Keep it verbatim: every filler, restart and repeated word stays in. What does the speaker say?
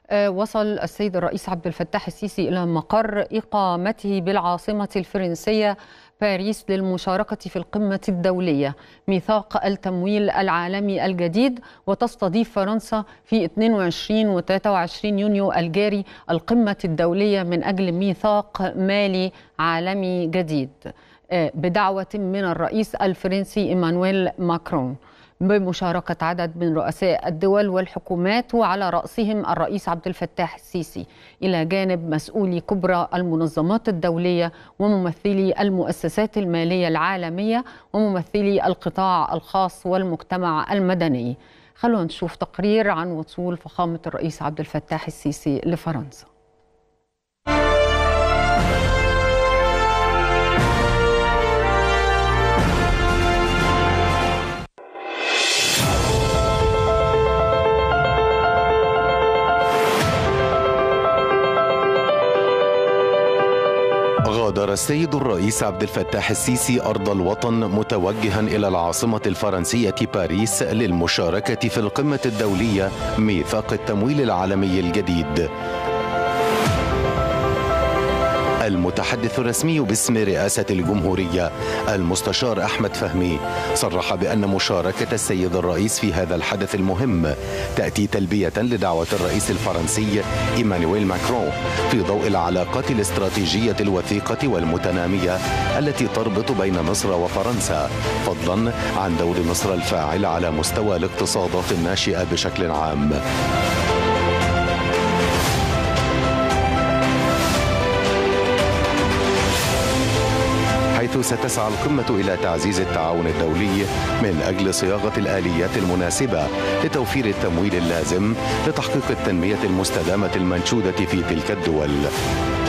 وصل السيد الرئيس عبد الفتاح السيسي إلى مقر إقامته بالعاصمة الفرنسية باريس للمشاركة في القمة الدولية ميثاق التمويل العالمي الجديد. وتستضيف فرنسا في اثنين وعشرين و ثلاثة وعشرين يونيو الجاري القمة الدولية من أجل ميثاق مالي عالمي جديد بدعوة من الرئيس الفرنسي إيمانويل ماكرون، بمشاركة عدد من رؤساء الدول والحكومات وعلى رأسهم الرئيس عبد الفتاح السيسي، إلى جانب مسؤولي كبرى المنظمات الدولية وممثلي المؤسسات المالية العالمية وممثلي القطاع الخاص والمجتمع المدني. خلونا نشوف تقرير عن وصول فخامة الرئيس عبد الفتاح السيسي لفرنسا. غادر السيد الرئيس عبد الفتاح السيسي أرض الوطن متوجها إلى العاصمة الفرنسية باريس للمشاركة في القمة الدولية ميثاق التمويل العالمي الجديد. المتحدث الرسمي باسم رئاسة الجمهورية المستشار أحمد فهمي صرح بأن مشاركة السيد الرئيس في هذا الحدث المهم تأتي تلبية لدعوة الرئيس الفرنسي إيمانويل ماكرون في ضوء العلاقات الاستراتيجية الوثيقة والمتنامية التي تربط بين مصر وفرنسا، فضلا عن دور مصر الفاعل على مستوى الاقتصادات الناشئة بشكل عام. حيث ستسعى القمة إلى تعزيز التعاون الدولي من أجل صياغة الآليات المناسبة لتوفير التمويل اللازم لتحقيق التنمية المستدامة المنشودة في تلك الدول.